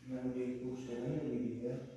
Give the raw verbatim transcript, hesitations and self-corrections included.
मैं मुझे पूछ लेना है, ये भी है।